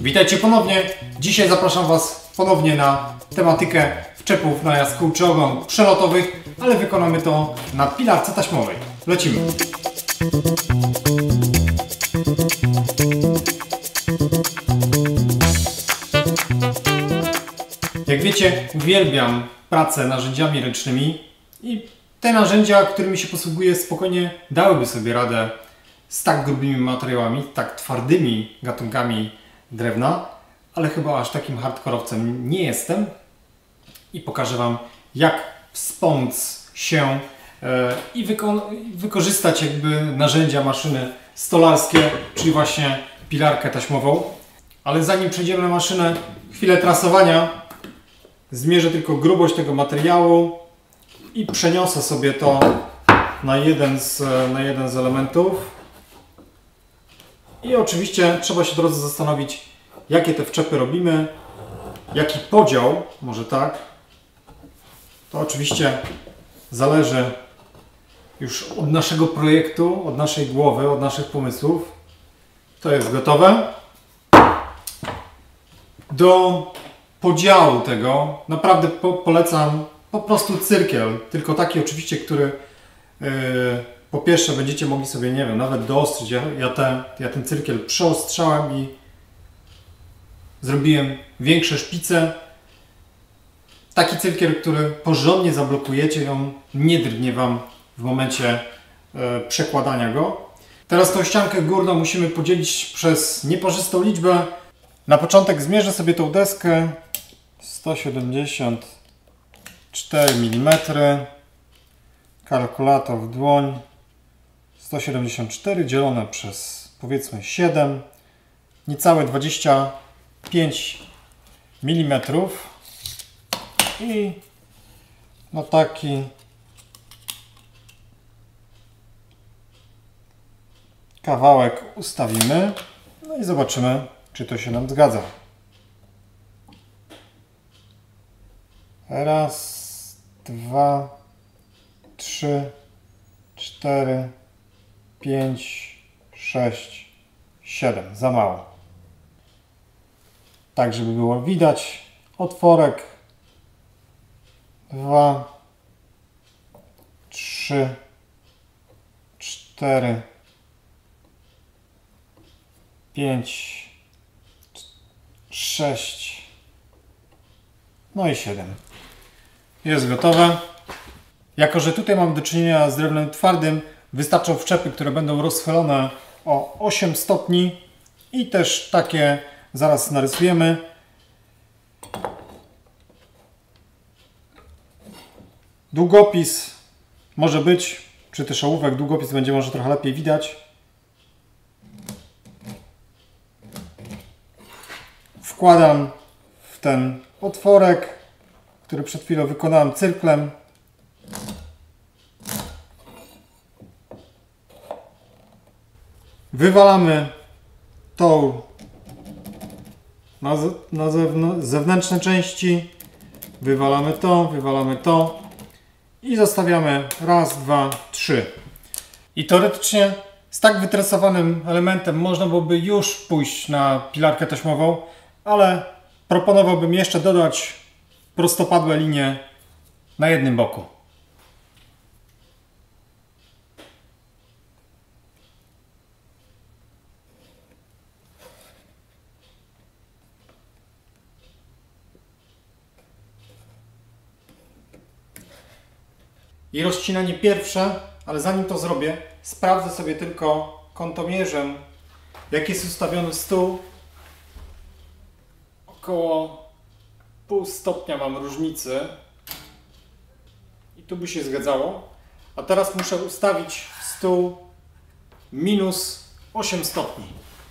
Witajcie ponownie. Dzisiaj zapraszam Was ponownie na tematykę wczepów na jaskółczy ogon przelotowych, ale wykonamy to na pilarce taśmowej. Lecimy. Jak wiecie, uwielbiam pracę narzędziami ręcznymi i te narzędzia, którymi się posługuję, spokojnie dałyby sobie radę z tak grubymi materiałami, tak twardymi gatunkami drewna, ale chyba aż takim hardkorowcem nie jestem i pokażę Wam, jak wspomóc się i wykorzystać jakby narzędzia, maszyny stolarskie, czyli właśnie pilarkę taśmową. Ale zanim przejdziemy na maszynę, chwilę trasowania, zmierzę tylko grubość tego materiału i przeniosę sobie to na jeden z elementów. I oczywiście trzeba się, drodzy, zastanowić, jakie te wczepy robimy, jaki podział, może tak. To oczywiście zależy już od naszego projektu, od naszej głowy, od naszych pomysłów. To jest gotowe. Do podziału tego naprawdę polecam po prostu cyrkiel, tylko taki oczywiście, który po pierwsze będziecie mogli sobie, nie wiem, nawet doostrzyć. Ja ten cyrkiel przeostrzałem i zrobiłem większe szpice. Taki cyrkiel, który porządnie zablokujecie i on nie drgnie Wam w momencie przekładania go. Teraz tą ściankę górną musimy podzielić przez nieparzystą liczbę. Na początek zmierzę sobie tą deskę 174 mm. Kalkulator w dłoń. 174 dzielone przez, powiedzmy, 7. Niecałe 25 mm. I na taki kawałek ustawimy. No i zobaczymy, czy to się nam zgadza. Raz, dwa, 3, 4, 5, 6, 7. Za mało. Tak, żeby było widać. Otworek. 2, 3, 4, 5, 6, no i 7. Jest gotowe. Jako że tutaj mam do czynienia z drewnem twardym, wystarczą wczepy, które będą rozchylone o 8 stopni i też takie zaraz narysujemy. Długopis może być, czy też ołówek, długopis będzie może trochę lepiej widać. Wkładam w ten otworek, który przed chwilą wykonałem cyrklem. Wywalamy tą na zewnętrzne części. Wywalamy to i zostawiamy raz, dwa, trzy. I teoretycznie z tak wytresowanym elementem można byłoby już pójść na pilarkę taśmową, ale proponowałbym jeszcze dodać prostopadłe linie na jednym boku. I rozcinanie pierwsze, ale zanim to zrobię, sprawdzę sobie tylko kątomierzem, jak jest ustawiony stół. Około pół stopnia mam różnicy i tu by się zgadzało. A teraz muszę ustawić stół minus 8 stopni.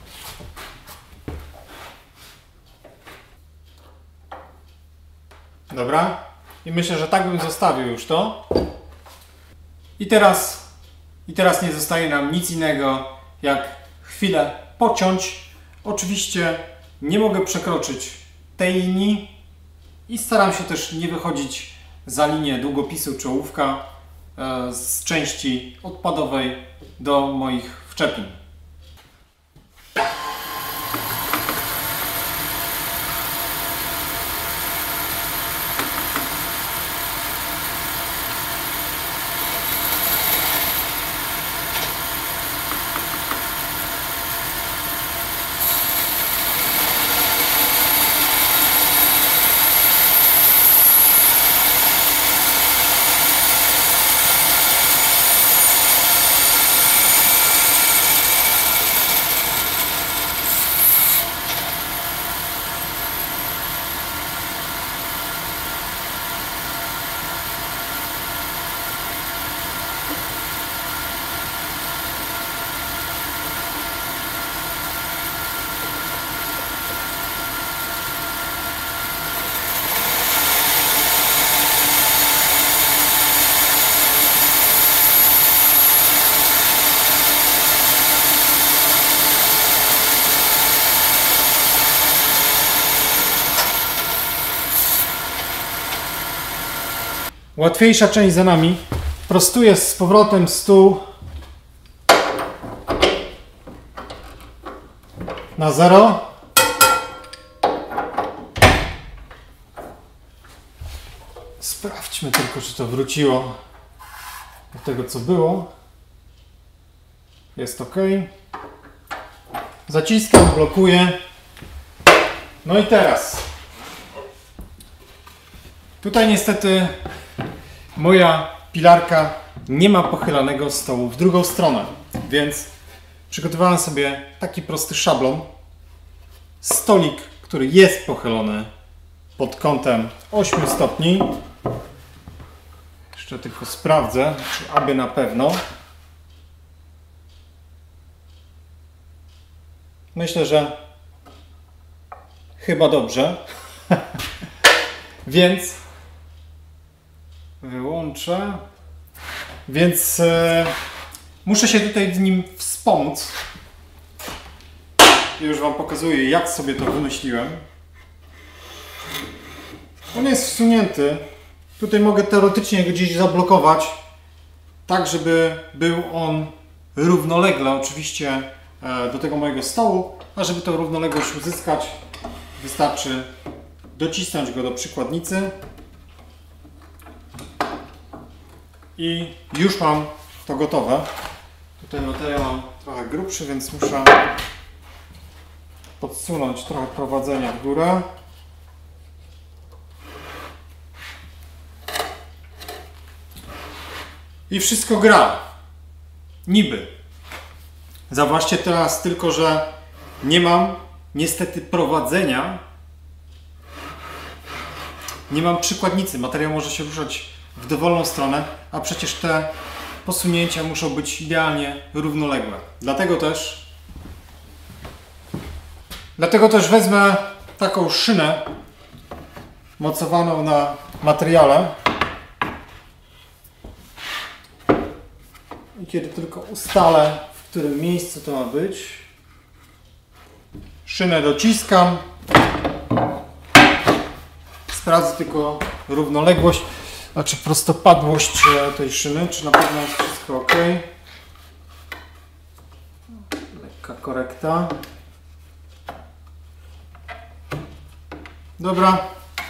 Dobra. I myślę, że tak bym zostawił już to. I teraz nie zostaje nam nic innego, jak chwilę pociąć. Oczywiście nie mogę przekroczyć tej linii i staram się też nie wychodzić za linię długopisu czy ołówka z części odpadowej do moich wczepin. Łatwiejsza część za nami. Prostuję z powrotem stół na 0. Sprawdźmy tylko, czy to wróciło do tego, co było. Jest ok. Zaciskam, blokuję. No i teraz. Tutaj niestety moja pilarka nie ma pochylanego stołu w drugą stronę, więc przygotowałem sobie taki prosty szablon. Stolik, który jest pochylony pod kątem 8 stopni. Jeszcze tylko sprawdzę, czy aby na pewno. Myślę, że chyba dobrze. Więc wyłączę. Więc muszę się tutaj w nim wspomóc. Już Wam pokazuję, jak sobie to wymyśliłem. On jest wsunięty. Tutaj mogę teoretycznie go gdzieś zablokować, tak żeby był on równolegle oczywiście do tego mojego stołu, a żeby tą równoległość uzyskać, wystarczy docisnąć go do przykładnicy i już mam to gotowe. Tutaj materiał mam trochę grubszy, więc muszę podsunąć trochę prowadzenia w górę. I wszystko gra. Niby. Zauważcie teraz tylko, że nie mam niestety prowadzenia. Nie mam przykładnicy. Materiał może się ruszać w dowolną stronę, a przecież te posunięcia muszą być idealnie równoległe. Dlatego też wezmę taką szynę mocowaną na materiale. I kiedy tylko ustalę, w którym miejscu to ma być, szynę dociskam. Sprawdzę tylko równoległość, znaczy prostopadłość tej szyny, czy na pewno jest wszystko ok. Lekka korekta. Dobra.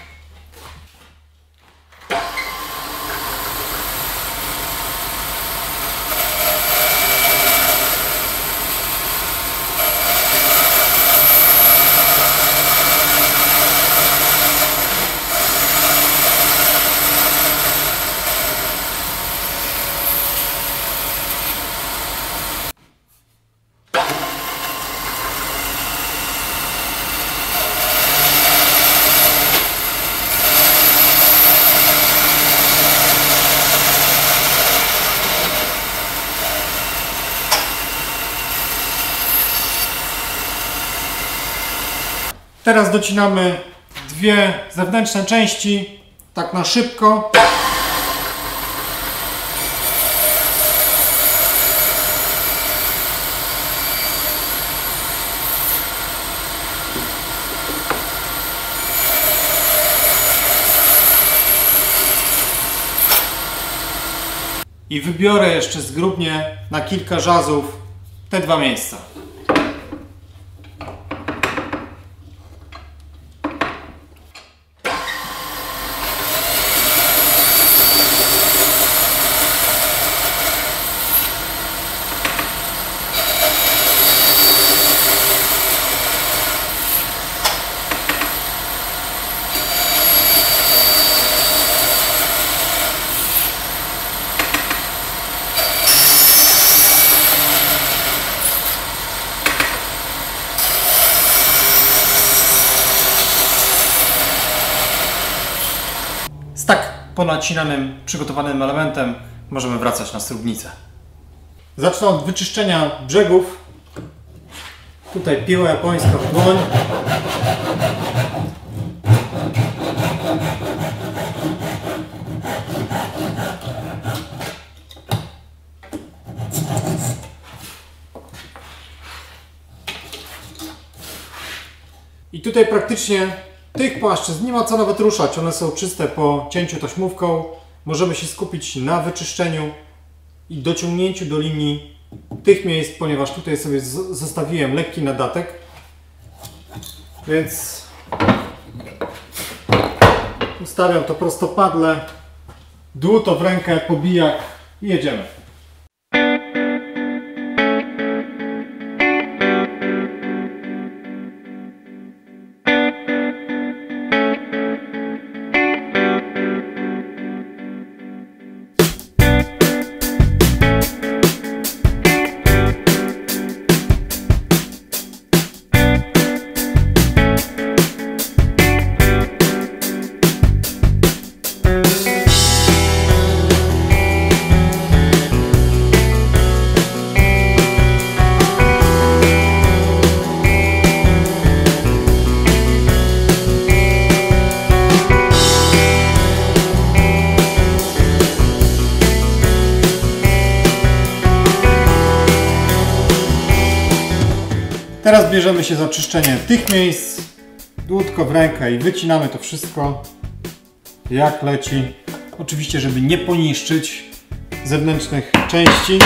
Teraz docinamy dwie zewnętrzne części, tak na szybko. I wybiorę jeszcze zgrubnie na kilka żazów te dwa miejsca. Z tak ponacinanym, przygotowanym elementem możemy wracać na śrubnicę. Zacznę od wyczyszczenia brzegów. Tutaj piła japońska w dłoń. I tutaj praktycznie tych płaszczyzn nie ma co nawet ruszać. One są czyste po cięciu taśmówką, możemy się skupić na wyczyszczeniu i dociągnięciu do linii tych miejsc, ponieważ tutaj sobie zostawiłem lekki nadatek, więc ustawiam to prostopadle, dłuto w rękę, pobijak i jedziemy. Teraz bierzemy się za czyszczenie tych miejsc, dłutko w rękę i wycinamy to wszystko jak leci. Oczywiście, żeby nie poniszczyć zewnętrznych części.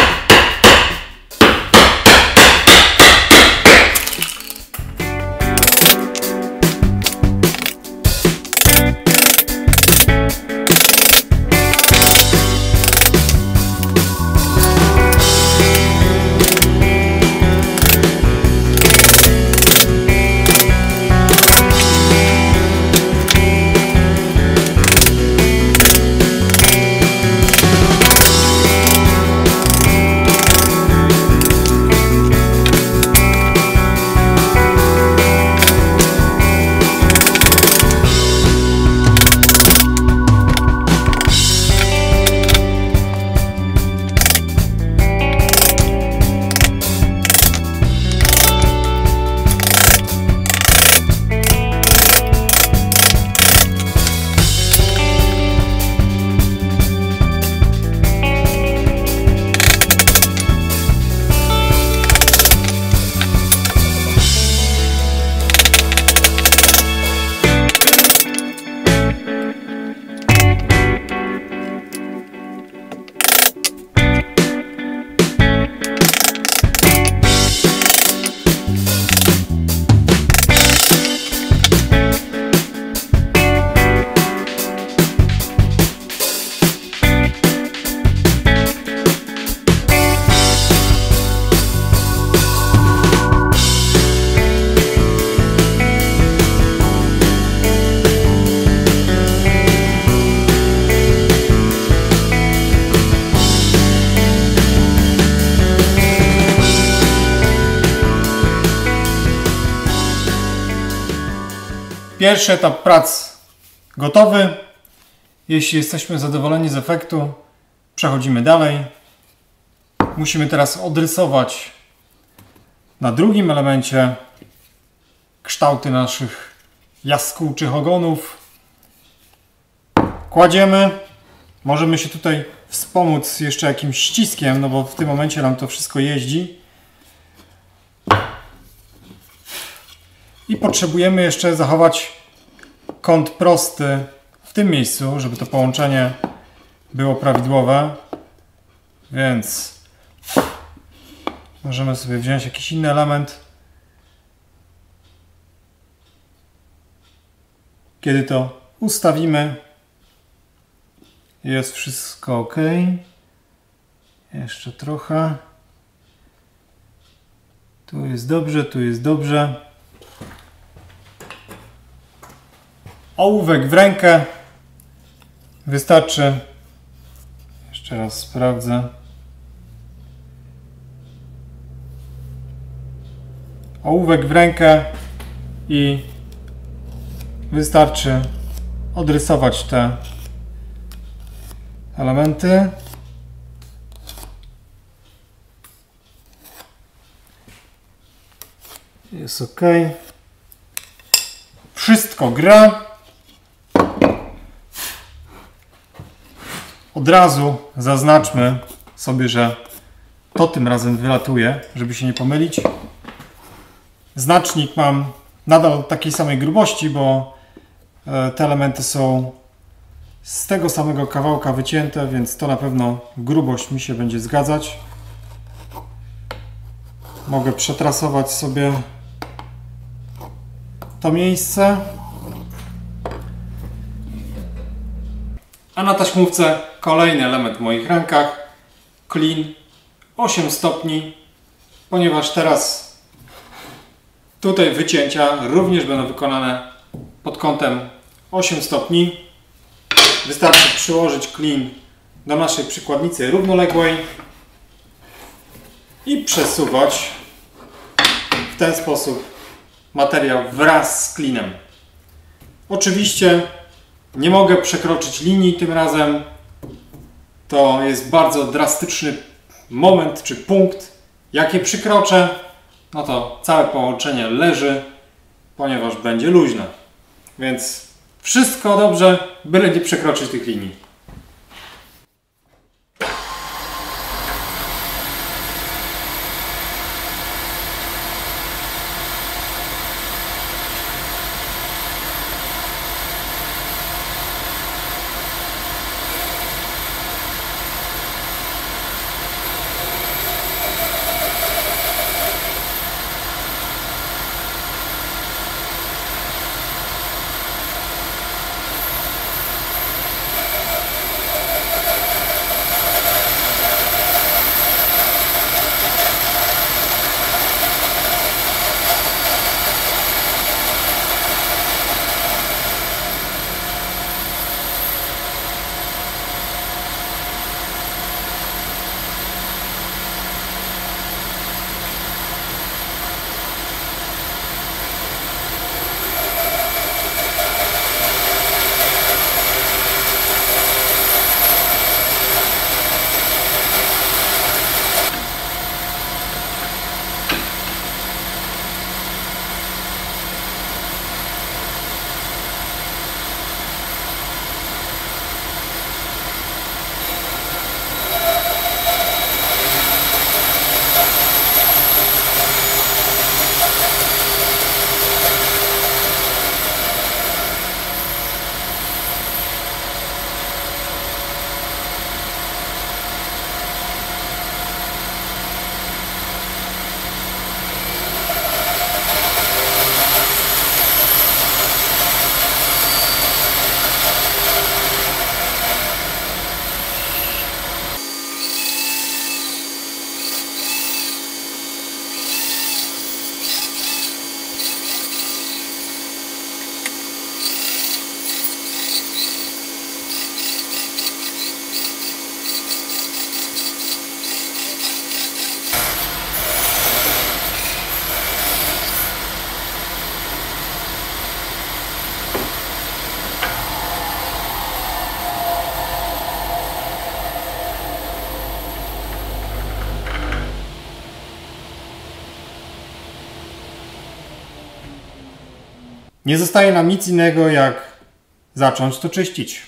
Pierwszy etap prac gotowy. Jeśli jesteśmy zadowoleni z efektu, przechodzimy dalej. Musimy teraz odrysować na drugim elemencie kształty naszych jaskółczych ogonów. Kładziemy. Możemy się tutaj wspomóc jeszcze jakimś ściskiem, no bo w tym momencie nam to wszystko jeździ. I potrzebujemy jeszcze zachować kąt prosty w tym miejscu, żeby to połączenie było prawidłowe. Więc możemy sobie wziąć jakiś inny element. Kiedy to ustawimy, jest wszystko ok. Jeszcze trochę. Tu jest dobrze, tu jest dobrze. Ołówek w rękę wystarczy. Jeszcze raz sprawdzę. Ołówek w rękę i wystarczy odrysować te elementy. Jest ok. Wszystko gra. Od razu zaznaczmy sobie, że to tym razem wylatuje, żeby się nie pomylić. Znacznik mam nadal takiej samej grubości, bo te elementy są z tego samego kawałka wycięte, więc to na pewno grubość mi się będzie zgadzać. Mogę przetrasować sobie to miejsce. A na taśmówce kolejny element w moich rękach. Clean 8 stopni, ponieważ teraz tutaj wycięcia również będą wykonane pod kątem 8 stopni. Wystarczy przyłożyć klin do naszej przykładnicy równoległej i przesuwać w ten sposób materiał wraz z klinem. Oczywiście nie mogę przekroczyć linii tym razem. To jest bardzo drastyczny moment czy punkt. Jak je przekroczę, no to całe połączenie leży, ponieważ będzie luźne. Więc wszystko dobrze, byle nie przekroczyć tych linii. Nie zostaje nam nic innego, jak zacząć to czyścić.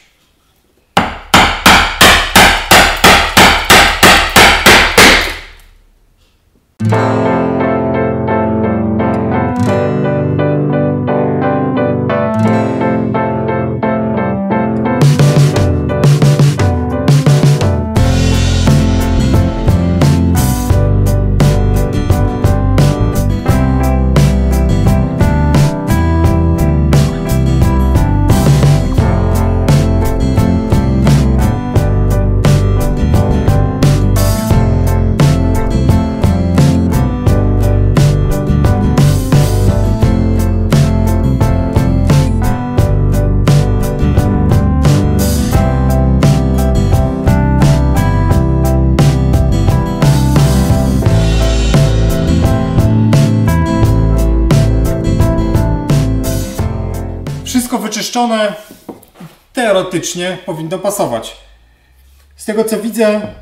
Wszystko wyczyszczone, teoretycznie powinno pasować. Z tego co widzę,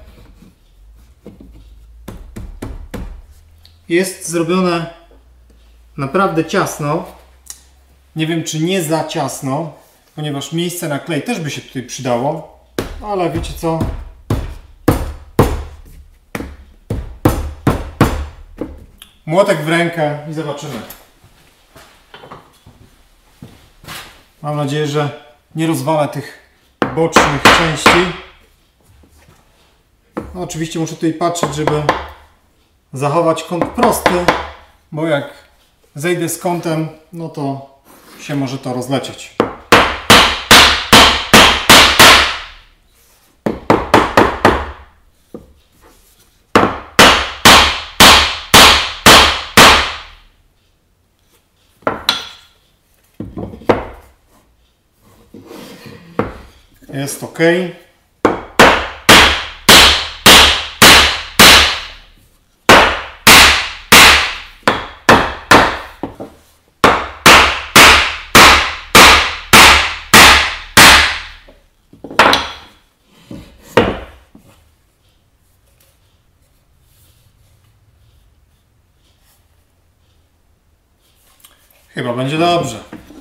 jest zrobione naprawdę ciasno. Nie wiem, czy nie za ciasno, ponieważ miejsce na klej też by się tutaj przydało, ale wiecie co? Młotek w rękę i zobaczymy. Mam nadzieję, że nie rozwalę tych bocznych części. No, oczywiście muszę tutaj patrzeć, żeby zachować kąt prosty, bo jak zejdę z kątem, no to się może to rozlecieć. Jest ok. Chyba będzie dobrze.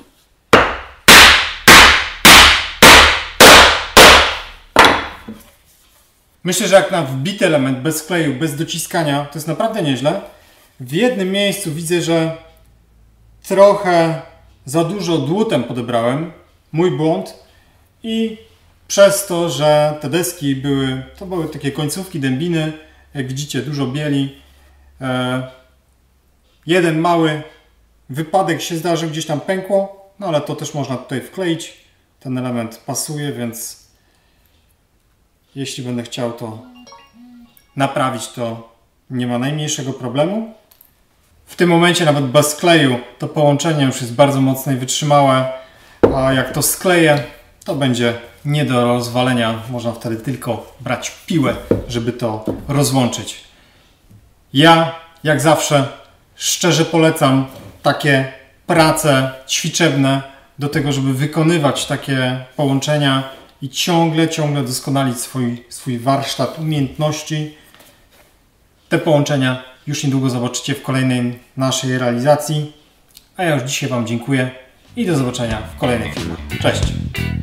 Myślę, że jak na wbity element, bez kleju, bez dociskania, to jest naprawdę nieźle. W jednym miejscu widzę, że trochę za dużo dłutem podebrałem. Mój błąd. I przez to, że te deski były takie końcówki dębiny, jak widzicie, dużo bieli. Jeden mały wypadek się zdarzył, gdzieś tam pękło, no ale to też można tutaj wkleić. Ten element pasuje, więc jeśli będę chciał to naprawić, to nie ma najmniejszego problemu. W tym momencie nawet bez kleju to połączenie już jest bardzo mocne i wytrzymałe, a jak to skleję, to będzie nie do rozwalenia. Można wtedy tylko brać piłę, żeby to rozłączyć. Ja, jak zawsze, szczerze polecam takie prace ćwiczebne do tego, żeby wykonywać takie połączenia i ciągle doskonalić swój warsztat umiejętności. Te połączenia już niedługo zobaczycie w kolejnej naszej realizacji. A ja już dzisiaj Wam dziękuję i do zobaczenia w kolejnym filmie. Cześć!